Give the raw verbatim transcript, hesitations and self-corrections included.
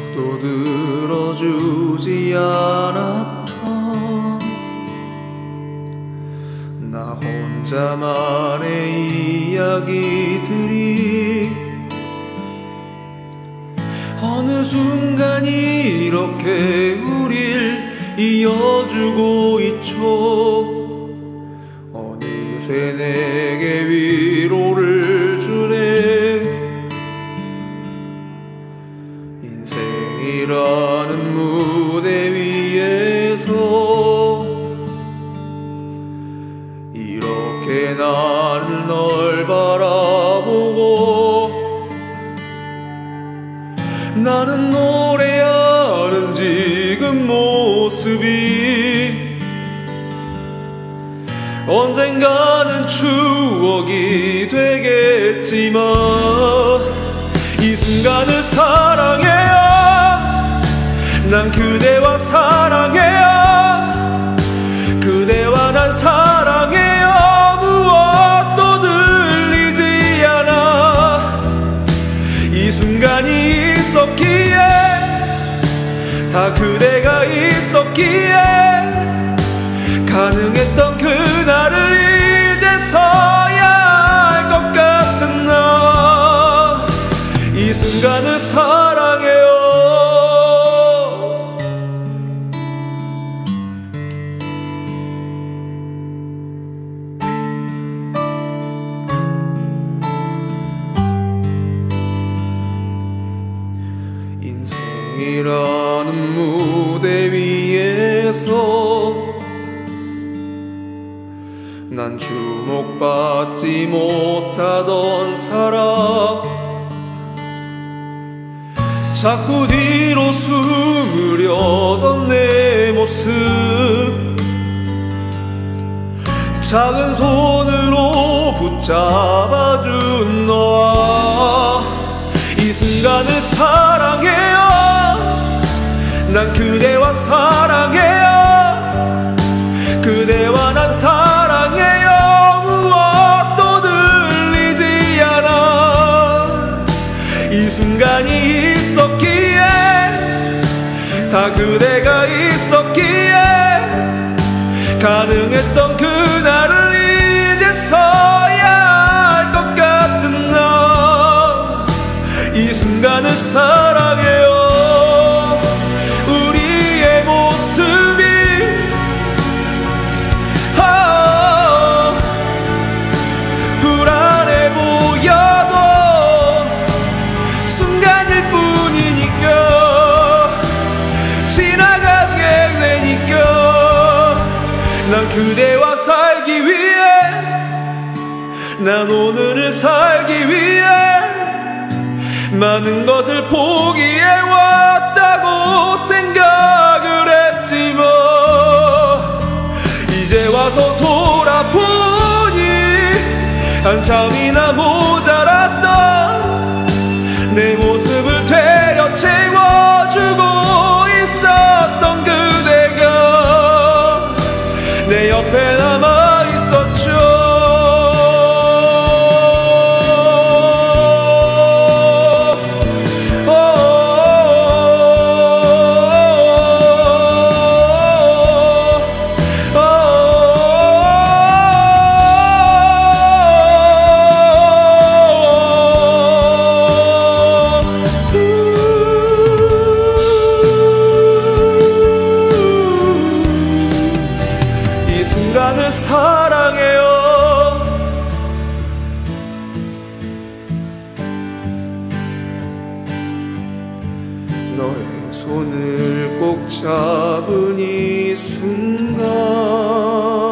또 들어주지 않았던 나 혼자만의 이야기들이 어느 순간 이렇게 우릴 이어주고 있죠. 어느새 내게 위로를 주네. 인생이라는 무대 위에서 이렇게 나를 널 바라보고 나는 노래하는 지금 모습이 언젠가는 추억이 되겠지만 이 순간을 사랑해요. 난 그대와 사랑해요. 그대와 난 사랑해요. 무엇도 들리지 않아. 이 순간이 있었기에 다 그대가 있었기에 가능했던 그날을 이제서야 알 것 같은 나. 이 순간을 사랑해요. 인생이라는 무대 위에서 난 주목받지 못하던 사람, 자꾸 뒤로 숨으려던 내 모습, 작은 손으로 붙잡아준 너와 이 순간을 사랑해요. 난 그대와 사랑해요. 그대와 난 사랑해요. 무엇도 들리지 않아. 이 순간이 있었기에 다 그대가 있었기에 가능했던 그날을 이제서야 알 것 같은 나. 이 순간을 사랑해요. 우리의 모습이 아, 불안해 보여도 순간일 뿐이니까 지나가게 되니까 난 그대와 살기 위해 난 오늘을 살기 위해 많은 것을 포기해왔다고 생각을 했지만 이제 와서 돌아보니 한참이나 모자랐던 내 모습을 되려 채워주고 있었던 그대가 내 옆에 남아있었죠. 순간을 사랑해요. 너의 손을 꼭 잡은 이 순간